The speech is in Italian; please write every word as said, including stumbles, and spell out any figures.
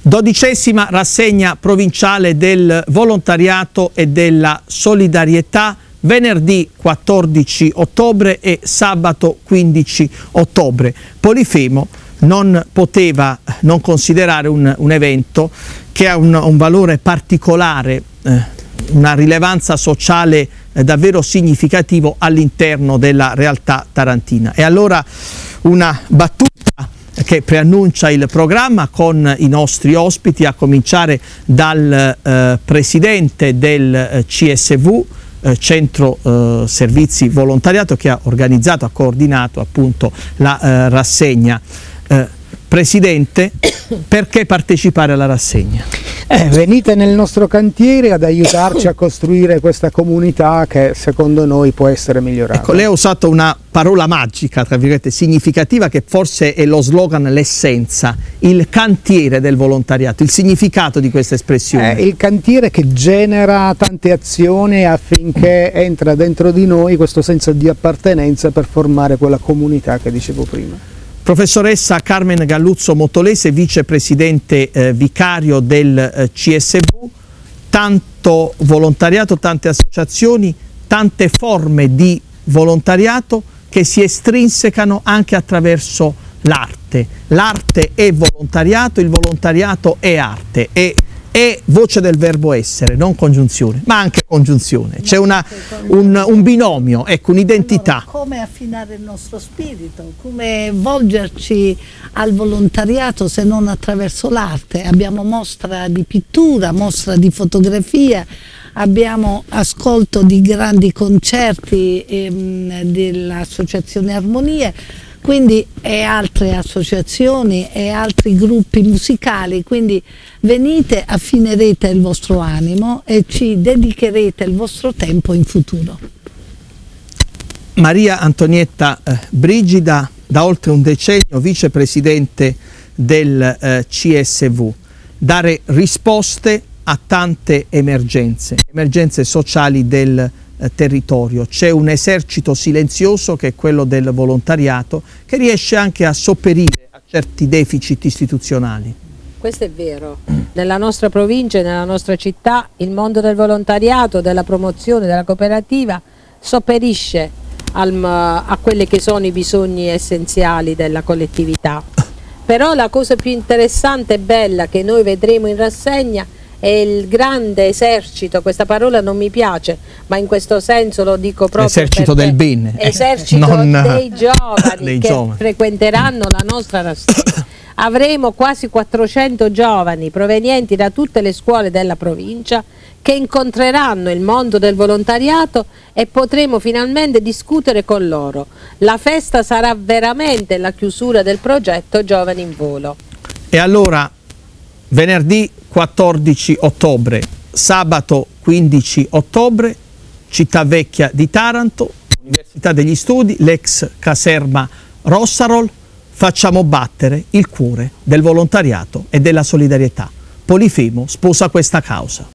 Dodicesima rassegna provinciale del volontariato e della solidarietà, venerdì quattordici ottobre e sabato quindici ottobre. Polifemo non poteva non considerare un, un evento che ha un, un valore particolare, eh, una rilevanza sociale eh, davvero significativo all'interno della realtà tarantina. E allora una battuta che preannuncia il programma con i nostri ospiti, a cominciare dal eh, presidente del eh, C S V, eh, Centro eh, Servizi Volontariato, che ha organizzato, ha coordinato appunto la eh, rassegna. Eh, Presidente, perché partecipare alla rassegna? Eh, venite nel nostro cantiere ad aiutarci a costruire questa comunità che secondo noi può essere migliorata. Ecco, lei ha usato una parola magica, tra virgolette, significativa, che forse è lo slogan, l'essenza, il cantiere del volontariato, il significato di questa espressione. Eh, il cantiere che genera tante azioni affinché entra dentro di noi questo senso di appartenenza per formare quella comunità che dicevo prima. Professoressa Carmen Galluzzo Mottolese, vicepresidente eh, vicario del eh, C S V, tanto volontariato, tante associazioni, tante forme di volontariato che si estrinsecano anche attraverso l'arte. L'arte è volontariato, il volontariato è arte, è, è voce del verbo essere, non congiunzione, ma anche congiunzione. C'è una, un, un binomio, ecco, un'identità. Allora, come affinare il nostro spirito, come volgerci al volontariato se non attraverso l'arte. Abbiamo mostra di pittura, mostra di fotografia, abbiamo ascolto di grandi concerti ehm, dell'Associazione Armonie, quindi e altre associazioni e altri gruppi musicali, quindi venite, affinerete il vostro animo e ci dedicherete il vostro tempo in futuro. Maria Antonietta eh, Brigida, da oltre un decennio vicepresidente del eh, C S V, dare risposte a tante emergenze, emergenze sociali del eh, territorio. C'è un esercito silenzioso che è quello del volontariato, che riesce anche a sopperire a certi deficit istituzionali. Questo è vero. Nella nostra provincia e nella nostra città il mondo del volontariato, della promozione, della cooperativa sopperisce al, a quelli che sono i bisogni essenziali della collettività. Però la cosa più interessante e bella che noi vedremo in rassegna è il grande esercito, questa parola non mi piace, ma in questo senso lo dico proprio, esercito del bene, esercito non dei giovani dei che giovani. frequenteranno la nostra rassegna. Avremo quasi quattrocento giovani provenienti da tutte le scuole della provincia che incontreranno il mondo del volontariato e potremo finalmente discutere con loro. La festa sarà veramente la chiusura del progetto Giovani in Volo. E allora venerdì quattordici ottobre, sabato quindici ottobre, Città Vecchia di Taranto, Università degli Studi, l'ex caserma Rossarol, facciamo battere il cuore del volontariato e della solidarietà. Polifemo sposa questa causa.